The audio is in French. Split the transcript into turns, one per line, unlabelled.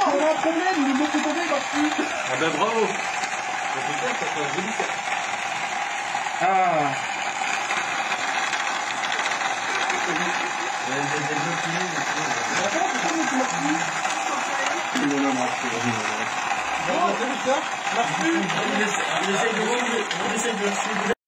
On a un problème, le mot tombé, Marty.
Ah ben bravo. Ça fait faire, ça fait un joli cas.
Ah.
On essaye de